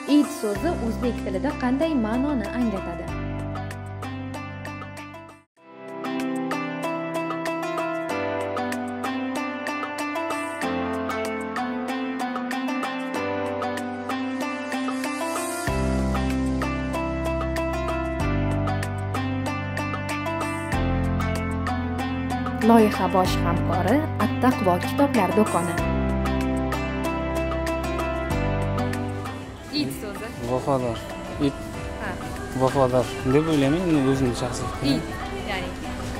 Eid so'zi o'zbek tilida qanday ma'noni anglatadi? Loyiha bosh hamkori At-Taqvo kitoblar do'koni. Eid so'zi. Vafodor. Eid. Ha. Vafodor. Deb o'ylayman, o'zimning shaxsiy fikrim. Eid, ya'ni.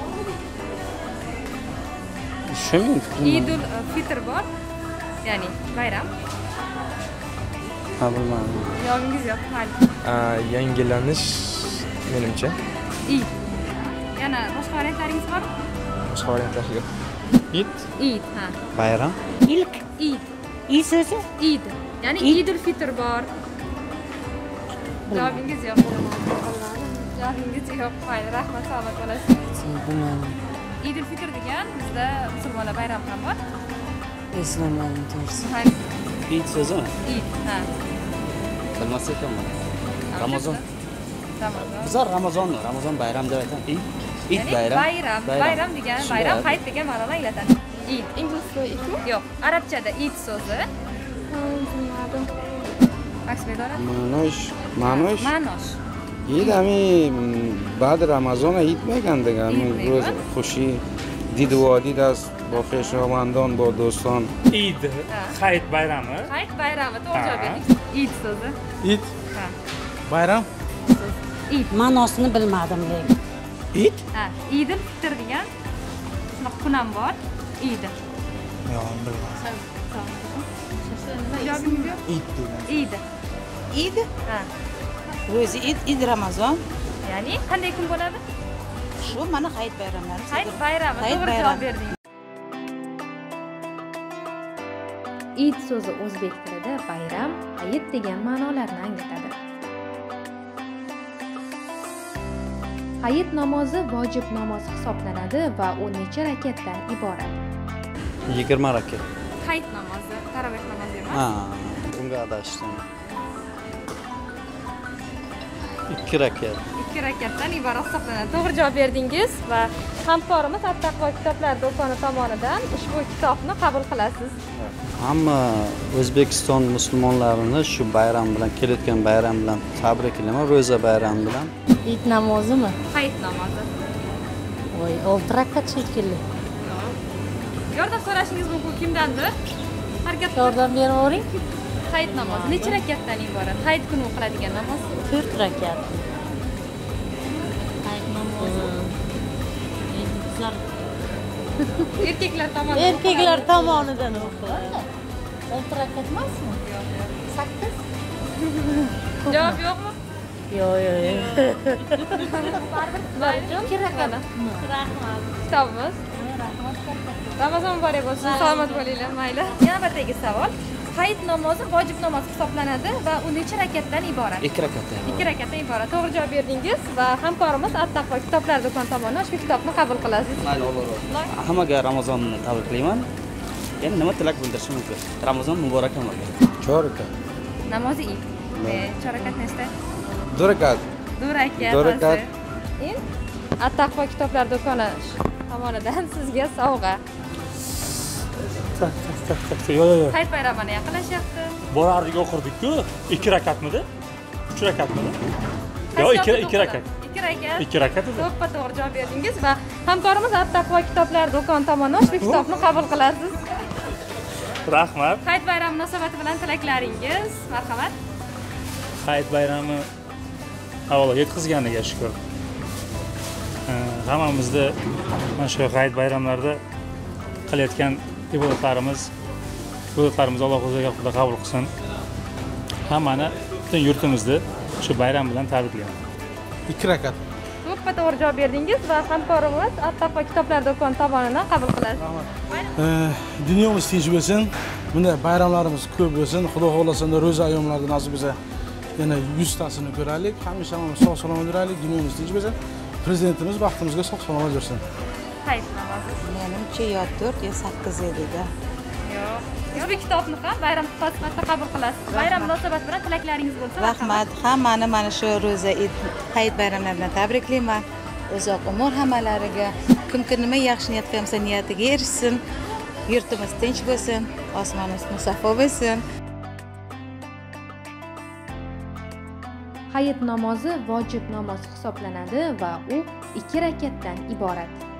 Shumi? Eidul Fitr bor. Ya'ni bayram. Ha, bilmadim. Yo'lingiz yo'q, hali. Yangilanish menimcha. Eid. Yana boshqa variantlaringiz bor? Boshqa variantlar yo'q. Eid. Eid, ha. Bayram. İlk. Eid. İyi sözü. Eid. Ya'ni Eidul Fitr bor. Javobingiz yo'q. Javobingiz yo'q. Mayli, rahmat, salomat bo'lasiz. Bilmadim. Eidul Fitr degan bizda musulmonlar bayram ham bor. Eslamadim to'g'risi. Eid so'zimi? Eid, ha. Bilmas ekanman. Ramazon. Ramazon. Bizlar Ramazon bayram deb aytamiz. Eid bayram. Bayram degan, bayram hayit degan ma'noni anglatadi. Eid. İngilizce ikmi? Yo'q, arabchada Eid so'zi. Bilmadim. Aksmedora. Manosh. Eid بعد رمضان عید میگن دیگه. روز خوشی دید و دید است با خویشاوندان با دوستان. Eid hayit bayrami. Hayit bayrami, to'g'ri javob bering. Eid so'zi. Eid. Ha. Bayram. Eid. Ma'nosini bilmadim lekin. Eid? Ha, Eidul Fitr degan shunaqa kun ham bor. Eid. Yo'q, bilmadim. Javobingiz yo'q? Eid. Eid? Ha. Ro'zi Eid Ramazon. Ya'ni qanday kun bo'ladi? Shu mana hayit bayramlari. Hayit bayrami, to'g'ri javob berdingiz. Eid so'zi o'zbek tilida bayram, hayit degan ma'nolarni anglatadi. Hayit namozi vojib namoz hisoblanadi va u necha rakatdan iborat? 20 rakat. Hayit namozi, taroveh namozi emas. Ha, bunga adashdim. 2 rakat. 2 rakatdan iborat hisoblanadi. To'g'ri javob berdingiz va hamkorimiz At-Taqvo kitoblar do'koni tomonidan ushbu kitobni qabul qilasiz. Hamma O'zbekiston musulmonlarini shu bayram bilan, kelayotgan bayram bilan tabriklayman, ro'za bayrami bilan. Eid namozimi? Hayit namozi. Voy, 6 rakat shekilli. Yordam so'rashingiz mumkin kimdandir? Harakat Yordam beravering. Hayit namozi necha rakatdan iborat? Hayit kuni o'qiladigan namoz 4 rakat. Hayit namozi. erkaklar tomonidan. Erkaklar tomonidan o'qiladi. 6 rakat emasmi? 8. Javob yo'qmi? Yo'q. Baribir 2 rakat. Rahmat. Kitobimiz. Ramazon muborak bo'lsin. Salomat bo'linglar, mayli. Yana birdagi savol. Hayit namozi vojib namoz hisoblanadi va u necha rakatdan iborat? 2 rakatdan. 2 rakatdan iborat. To'g'ri javob berdingiz va hamkorimiz At-Taqvo kitoblar do'koni tomonidan ushbu kitobni qabul qilasiz. Mayli, Alloh. Hammaga Ramazonni tabriklayman. Yana nima tilak bildirishim mumkin? Ramazon muborak hammaga. 4 rakat. Namozi Eid. 4 rakat nesta? 2 rakat. 2 rakat. 2 rakat. Endi At-Taqvo kitoblar do'koni tomonidan sizga sovg'a. Yo'q. Hayit bayramini yaqinlashyapti. Borardik o'qirdik-ku. 2 rakatmidi? 3 rakatmidi? Yo'q, 2 rakat. 2 rakat. 2 rakat edi. To'g'ri javob berdingiz va hamkorimiz At-Taqvo kitoblar do'koni tomonidan ushbu kitobni qabul qilasiz. Rahmat. Hayit bayrami munosabati bilan tilaklaringiz, marhamat. Hayit bayrami avvalo yetkazganiga shukr. Hammamizni mana shu hayit bayramlarida qilayotgan ibodatlarimiz Alloh o'ziga xudo qabul qilsin. Hammani butun yurtimizni shu bayram bilan tabriklayman. 2 rakat. To'g'ri javob berdingiz va hamkorimiz At-Taqvo kitoblar do'koni tomonidan qabul qilasiz. Dunyomiz tinch bo'lsin. Bunday bayramlarimiz ko'p bo'lsin. Xudo xolasa ro'za ayyomlarida nasib bo'lsa yana 100 tasini ko'raylik. Hamisha sog' salomat yuraylik. Dunyomiz tinch bo'lsin. Prezidentimiz baxtimizga sog' salomat yursin. Hayit namozi. Menimcha yo 4 yo 8 edida. Yo'q. Ushbu kitobni ham bayram tuhfasi sifatida qabul qilasiz. Bayram munosabati bilan tilaklaringiz bo'lsa, Rahmat. Hammani mana shu ro'za hayit bayramlari bilan tabriklayman. Uzoq umr hammalariga. Kimki nima yaxshi niyat qilsa niyatiga erishsin. Yurtimiz tinch bo'lsin, osmonimiz musaffo bo'lsin. Hayit namozi vojib namoz hisoblanadi va u 2 rakatdan iborat.